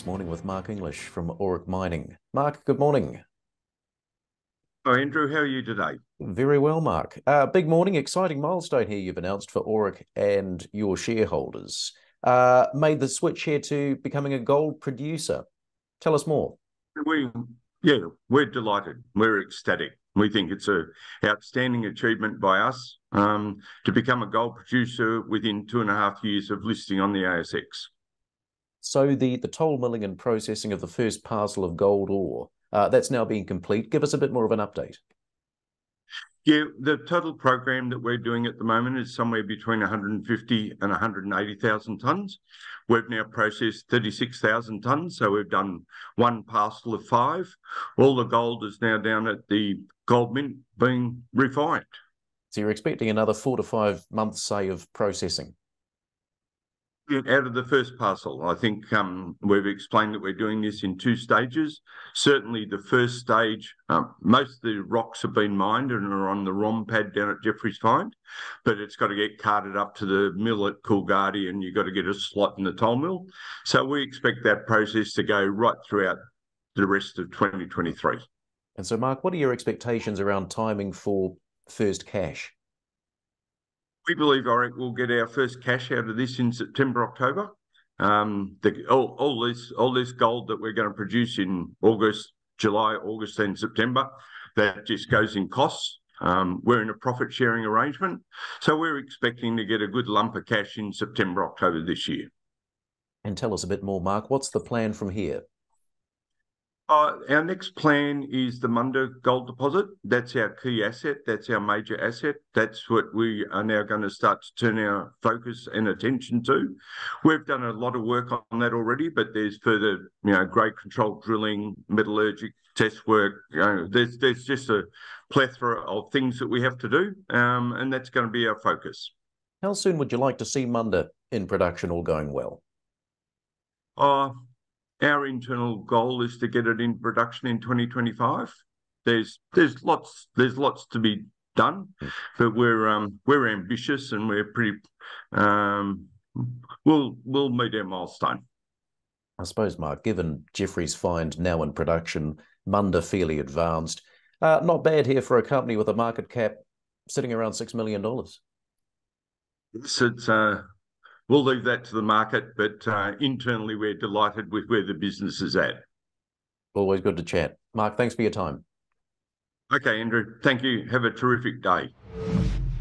this morning with Mark English from Auric Mining. Mark, good morning. Hi Andrew, how are you today? Very well, Mark. Big morning, exciting milestone here you've announced for Auric and your shareholders. Made the switch here to becoming a gold producer. Tell us more. We're delighted. We're ecstatic. We think it's an outstanding achievement by us to become a gold producer within 2.5 years of listing on the ASX. So the toll milling and processing of the first parcel of gold ore, that's now being complete. Give us a bit more of an update. Yeah, the total program that we're doing at the moment is somewhere between 150 and 180,000 tonnes. We've now processed 36,000 tonnes, so we've done one parcel of 5. All the gold is now down at the Gold Mint being refined. So you're expecting another 4 to 5 months, say, of processing? Out of the first parcel, I think we've explained that we're doing this in 2 stages. Certainly the first stage, most of the rocks have been mined and are on the ROM pad down at Jefferys Find, but it's got to get carted up to the mill at Kalgoorlie and you've got to get a slot in the toll mill. So we expect that process to go right throughout the rest of 2023. And so, Mark, what are your expectations around timing for first cash? We believe Auric will get our first cash out of this in September, October. All this gold that we're going to produce in July, August and September, that just goes in costs. We're in a profit sharing arrangement. So we're expecting to get a good lump of cash in September, October this year. And tell us a bit more, Mark. What's the plan from here? Our next plan is the Munda gold deposit. That's our key asset. That's our major asset. That's what we are now going to start to turn our focus and attention to. We've done a lot of work on that already, but there's further, grade control drilling, metallurgic test work. There's just a plethora of things that we have to do, and that's going to be our focus. How soon would you like to see Munda in production, all going well? Our internal goal is to get it in production in 2025. There's lots to be done, but we're ambitious and we're pretty. We'll meet our milestone. I suppose, Mark, given Jefferys Find now in production, Munda fairly advanced, not bad here for a company with a market cap sitting around $6 million. Yes, we'll leave that to the market, but internally we're delighted with where the business is at. Always good to chat. Mark, thanks for your time. Okay, Andrew, thank you. Have a terrific day.